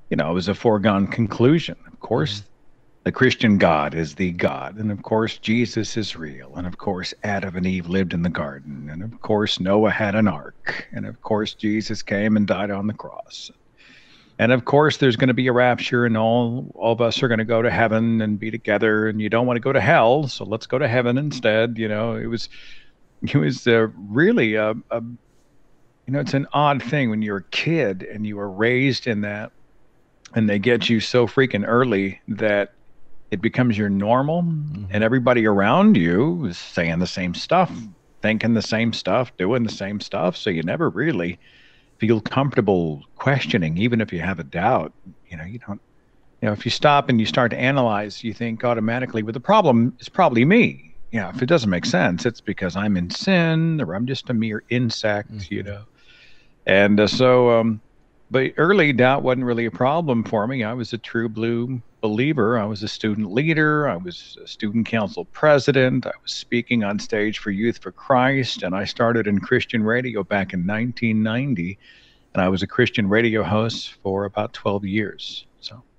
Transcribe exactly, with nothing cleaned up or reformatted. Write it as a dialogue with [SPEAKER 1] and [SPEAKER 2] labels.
[SPEAKER 1] you know, it was a foregone conclusion. Of
[SPEAKER 2] Hmm.
[SPEAKER 1] course, the Christian God is the God. And of course, Jesus is real. And of course, Adam and Eve lived in the garden. And of course, Noah had an ark. And of course, Jesus came and died on the cross. And of course, there's going to be a rapture, and all, all of us are going to go to heaven and be together. And you don't want to go to hell, so let's go to heaven instead. You know, it was it was uh, really a, a you know, it's an odd thing when you're a kid and you were raised in that, and they get you so freaking early that it becomes your normal,
[SPEAKER 2] Hmm.
[SPEAKER 1] and everybody around you is saying the same stuff, thinking the same stuff, doing the same stuff. So you never really feel comfortable questioning, even if you have a doubt. You know, you don't, you know, if you stop and you start to analyze, you think automatically, well, the problem is probably me. Yeah, if it doesn't make sense, it's because I'm in sin or I'm just a mere insect, you
[SPEAKER 2] Hmm.
[SPEAKER 1] know. And uh, so, um, but early doubt wasn't really a problem for me. I was a true blue believer. I was a student leader. I was a student council president. I was speaking on stage for Youth for Christ. And I started in Christian radio back in nineteen ninety. And I was a Christian radio host for about twelve years. So,